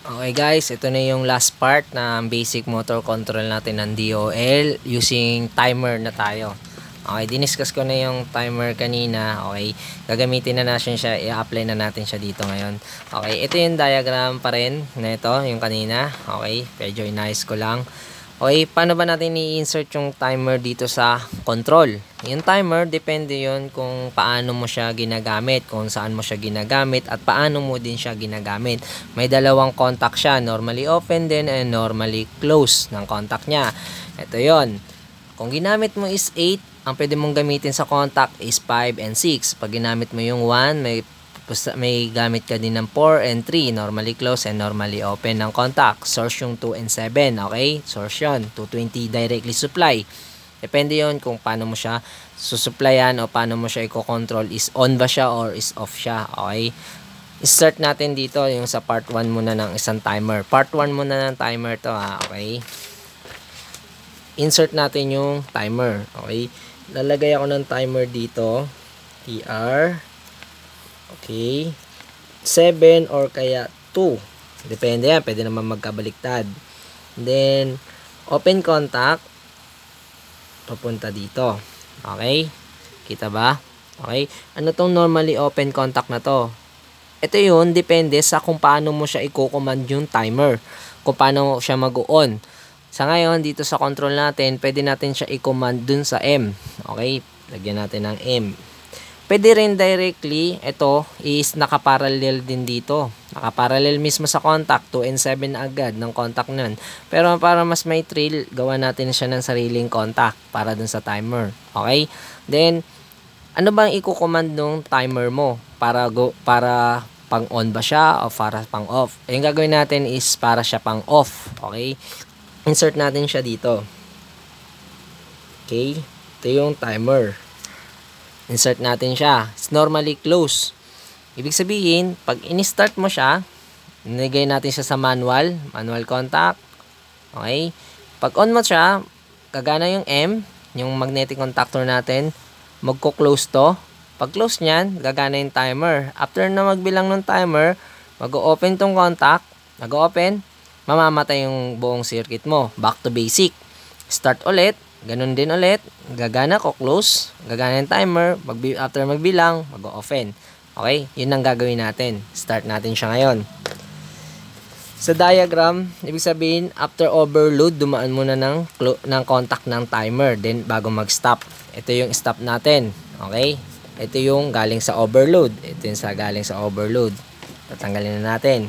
Okay guys, ito na yung last part ng basic motor control natin ng DOL using timer na tayo. Okay, diniscuss ko na yung timer kanina. Okay, gagamitin na natin siya, i-apply na natin siya dito ngayon. Okay, ito yung diagram pa rin na ito, yung kanina. Okay, medyo inayos ko lang. Okay, paano ba natin i-insert yung timer dito sa control? Yung timer, depende yon kung paano mo siya ginagamit, kung saan mo siya ginagamit, at paano mo din siya ginagamit. May dalawang contact siya, normally open din and normally close ng contact niya. Ito yon. Kung ginamit mo is 8, ang pwede mong gamitin sa contact is 5 and 6. Pag ginamit mo yung 1, may gamit ka din ng 4 and 3, normally close and normally open ng contact. Source yung 2 and 7, okay? Source yun, 220 directly supply. Depende yon kung paano mo siya susupplyan o paano mo siya i-control, is on ba siya or is off siya, okay? Start natin dito yung sa part 1 muna ng isang timer. Part 1 muna ng timer to okay? Insert natin yung timer, okay? Lalagay ako ng timer dito, TR. Okay. 7 or kaya 2. Depende yan. Pwede naman magkabaliktad. Then, open contact. Papunta dito. Okay. Kita ba? Okay. Ano tong normally open contact na to? Ito yun. Depende sa kung paano mo siya i-command yung timer. Kung paano siya mag-on. Sa ngayon, dito sa control natin, pwede natin siya i-command dun sa M. Okay. Lagyan natin ng M. Pwede rin directly, ito is nakaparallel din dito. Nakaparallel mismo sa contact, 2 and 7 agad ng contact nun. Pero para mas may thrill, gawa natin siya ng sariling contact para dun sa timer. Okay? Then, ano bang i-command nung timer mo? Para pang on ba siya o para pang off? Yung gagawin natin is para siya pang off. Okay? Insert natin siya dito. Okay? Ito yung timer. Insert natin siya. It's normally close. Ibig sabihin, pag in-start mo siya, nilagay natin siya sa manual contact. Okay? Pag on mo siya, gagana yung M, yung magnetic contactor natin, magko-close to. Pag close niyan, gagana yung timer. After na magbilang ng timer, mag-open tong contact, nag-open, mamamatay yung buong circuit mo. Back to basic. Start ulit. Ganun din ulit, gagana ko close, gagana yung timer, after magbilang, mag-open. Okay, yun ang gagawin natin. Start natin siya ngayon. Sa diagram, ibig sabihin, after overload, dumaan muna ng contact ng timer, then bago mag-stop. Ito yung stop natin, okay? Ito yung galing sa overload. Ito yung galing sa overload. Tatanggalin na natin.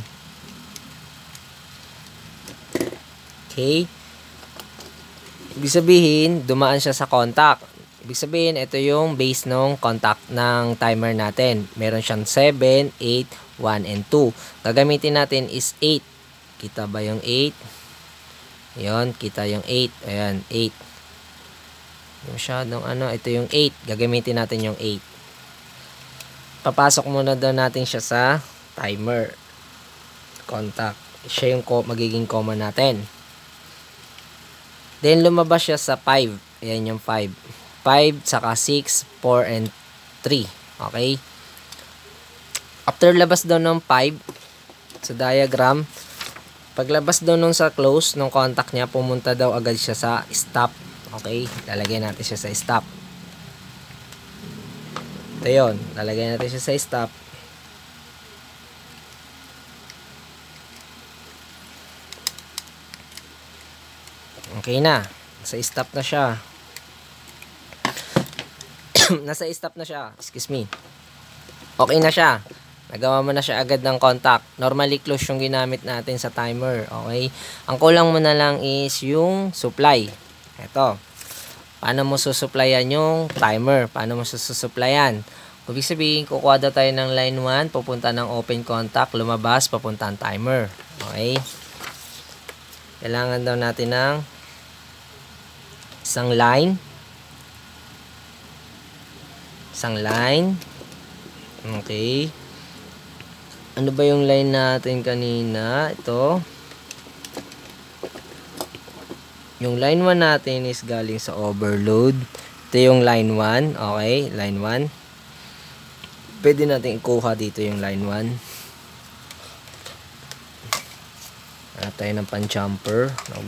Okay. Ibig sabihin, dumaan siya sa contact. Ibig sabihin, ito yung base ng contact ng timer natin. Meron siyang 7, 8, 1, and 2. Gagamitin natin is 8. Kita ba yung 8? Ayan, kita yung 8. Ayan, 8. Masyadong ito yung 8. Gagamitin natin yung 8. Papasok muna daw natin siya sa timer. Contact. Siya yung magiging command natin. Then, lumabas siya sa 5. Ayan yung 5. 5, saka 6, 4, and 3. Okay? After labas daw ng 5, sa diagram, paglabas daw nung sa close, nung contact niya, pumunta daw agad siya sa stop. Okay? Lalagyan natin siya sa stop. Ito yun. Lalagyan natin siya sa stop. Okay na. Nasa stop na siya. Nasa stop na siya. Excuse me. Okay na siya. Nagawa mo na siya agad ng contact. Normally close yung ginamit natin sa timer. Okay? Ang kulang mo na lang is yung supply. Ito. Paano mo susupplyan yung timer? Paano mo susupplyan? Ibig sabihin, kukuha daw tayo ng line 1, pupunta ng open contact, lumabas, papunta ang timer. Okay? Kailangan daw natin ng isang line. Okay. Ano ba yung line natin kanina? Ito. Yung line 1 natin is galing sa overload. Ito yung line 1. Okay, line 1. Pwede natin ikuha dito yung line 1. tayo ng pan-jumper.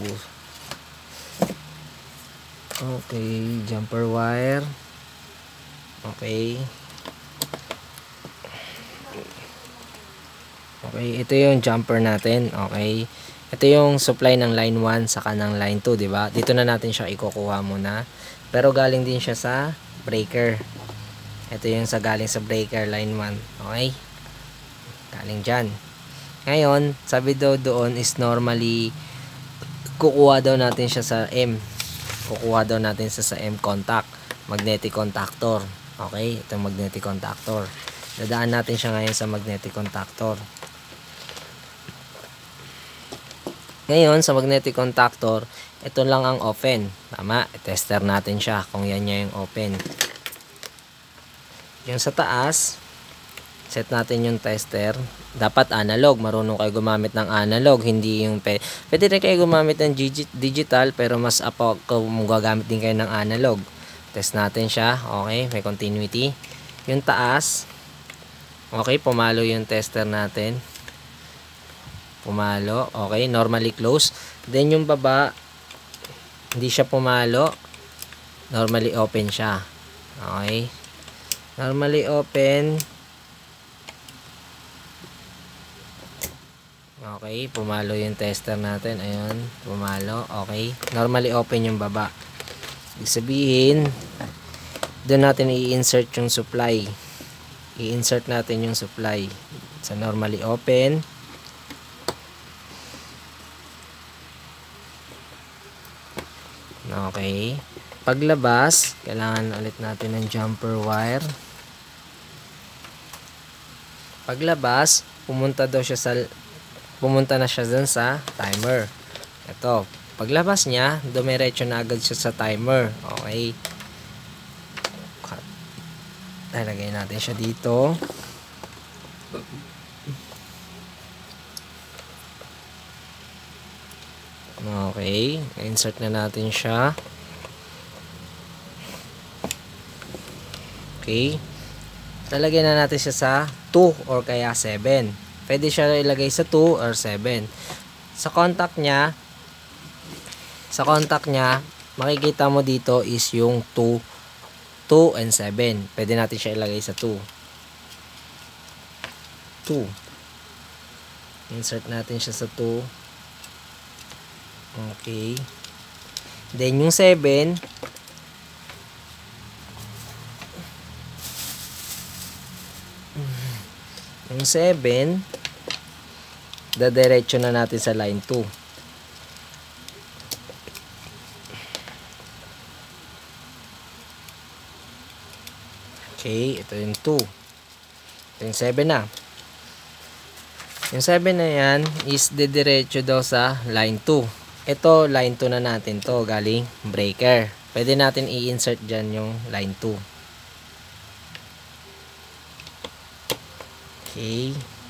Okay, jumper wire. Okay. Okay, ito yung jumper natin. Okay. Ito yung supply ng line 1 saka ng line 2, di ba? Dito na natin siya ikukuha muna. Pero galing din siya sa breaker. Ito yung galing sa breaker line 1. Okay? Galing dyan. Ngayon, sabi daw doon is normally kukuha daw natin siya sa M. Kukuha daw natin sa M contact, magnetic contactor. Okay, ito magnetic contactor. Dadaan natin siya ngayon sa magnetic contactor. Ngayon sa magnetic contactor, ito lang ang open. Tama, i-tester natin siya kung yan niya yung open. Yung sa taas, set natin yung tester. Dapat analog, marunong kayo gumamit ng analog, hindi yung pwede rin kayo gumamit ng digital, pero mas kung gagamit din kayo ng analog. Test natin siya. Okay, may continuity. Yung taas, okay, pumalo yung tester natin. Pumalo, okay, normally close. Then yung baba, hindi siya pumalo, normally open siya. Okay, normally open. Okay, pumalo yung tester natin. Ayun, pumalo. Okay, normally open yung baba. Ibig sabihin, doon natin i-insert yung supply. I-insert natin yung supply sa normally open. Okay, paglabas, kailangan ulit natin ng jumper wire. Paglabas, pumunta na siya dun sa timer. Ito, paglabas niya, dumiretso na agad siya sa timer. Okay. Lalagay natin siya dito. Okay, insert na natin siya. Okay. Lalagay na natin siya sa 2 or kaya 7. Pwede siya ilagay sa 2 or 7. Sa contact niya, makikita mo dito is yung 2 and 7. Pwede natin siya ilagay sa 2. Insert natin siya sa 2. Okay. Then yung 7, dadiretso na natin sa line 2. Okay, ito yung 2. Ito yung 7 na. Yung 7 na yan is didiretso daw sa line 2. Ito, line 2 na natin to, galing breaker. Pwede natin i-insert dyan yung line 2. Okay.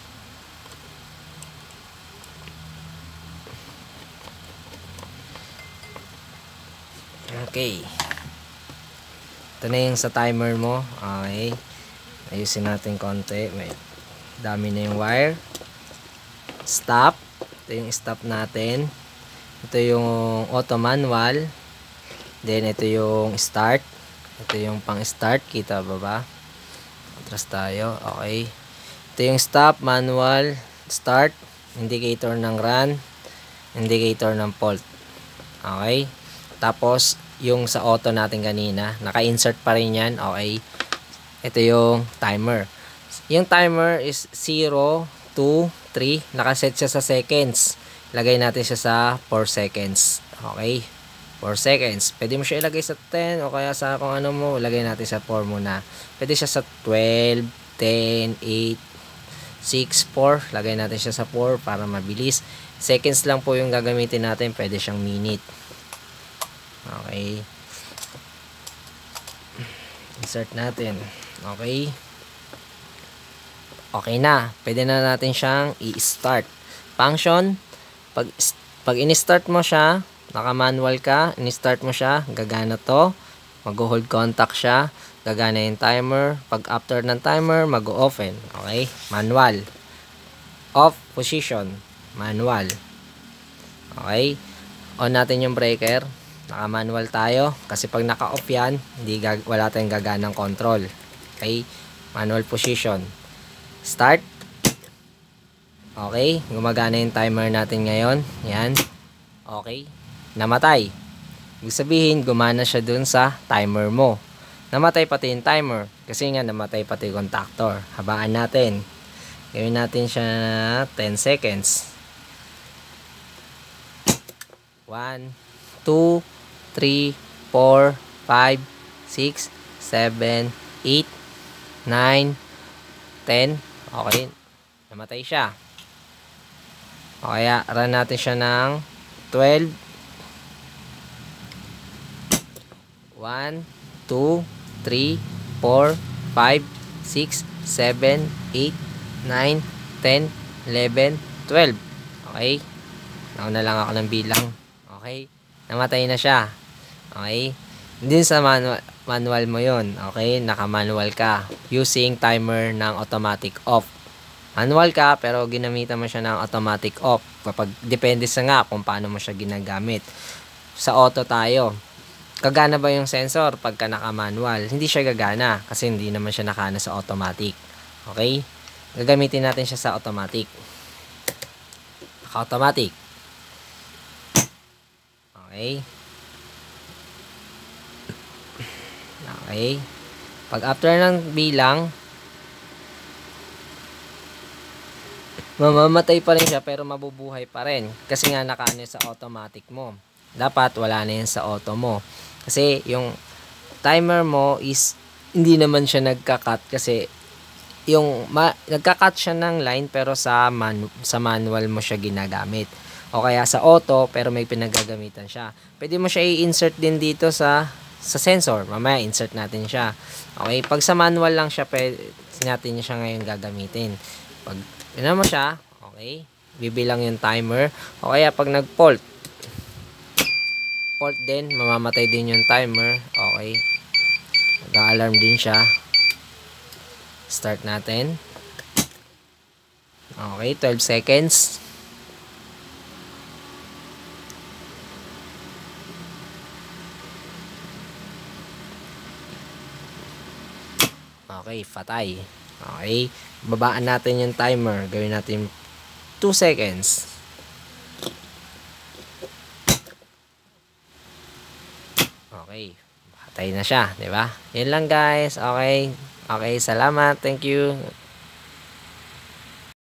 Okay. Ito na yung sa timer mo. Okay. Ayusin natin konti. May dami na yung wire. Stop. Ito yung stop natin. Ito yung auto manual. Then ito yung start. Ito yung pang start. Kita ba ba? Atras tayo. Okay. Ito yung stop, manual, start, indicator ng run, indicator ng fault. Okay. Tapos yung sa auto natin kanina, naka-insert pa rin yan. Okay. Ito yung timer. Yung timer is 0, 2, 3. Nakaset siya sa seconds. Lagay natin siya sa 4 seconds. Okay. 4 seconds. Pwede mo siya ilagay sa 10 o kaya sa kung ano mo. Lagay natin sa 4 muna. Pwede siya sa 12, 10, 8, 6, 4. Lagay natin siya sa 4 para mabilis. Seconds lang po yung gagamitin natin. Pwede siyang minute. Okay. Insert natin. Okay. Okay na. Pwede na natin siyang i-start. Function. Pag in-start mo siya, naka-manual ka, in-start mo siya, gagana to. Mag-hold contact siya. Gagana yung timer. Pag after ng timer, mag-open. Okay? Manual. Off position. Manual. Okay? On natin yung breaker. Naka-manual tayo. Kasi pag naka-off yan, wala tayong gaganang control. Okay? Manual position. Start. Okay? Gumagana yung timer natin ngayon. Yan. Okay? Namatay. Ibig sabihin, gumana siya dun sa timer mo. Namatay pati yung timer. Kasi nga, namatay pati yung contactor. Habaan natin. Gawin natin siya na 10 seconds. 1, 2, 3, 4, 5, 6, 7, 8, 9, 10. Okay. Namatay siya. O kaya, run natin siya ng 12. 1, 2, 3, 4, 5, 6, 7, 8, 9, 10, 11, 12. Okay? Nauna lang ako ng bilang. Okay? Namatay na siya. Okay? Hindi sa manual mo yun. Okay? Naka-manual ka. Using timer ng automatic off. Manual ka, pero ginamitan mo siya ng automatic off. Kapag, depende sa nga kung paano mo siya ginagamit. Sa auto tayo. Gagana ba yung sensor pagka naka-manual? Hindi siya gagana kasi hindi naman siya nakana sa automatic. Okay? Gagamitin natin siya sa automatic. Naka-automatic. Okay? Okay? Pag after ng bilang, mamamatay pa rin siya pero mabubuhay pa rin. Kasi nga nakaano sa automatic mo. Dapat wala na yan sa auto mo. Kasi yung timer mo is hindi naman siya nagka-cut kasi yung nagka-cut siya ng line pero sa manual mo siya ginagamit. O kaya sa auto pero may pinagagamitan siya. Pwede mo siya i-insert din dito sa sensor. Mamaya insert natin siya. Okay, pag sa manual lang siya, pwede natin siya ngayon gagamitin. Pag mo siya, okay, bibilang yung timer. O kaya pag nag-fault din, mamamatay din yung timer. Okay, mag-alarm din siya. Start natin. Okay, 12 seconds. Okay, patay. Okay, babaan natin yung timer. Gawin natin 2 seconds. Okay, patay na siya, 'di ba? Yan lang guys. Okay. Okay, salamat. Thank you.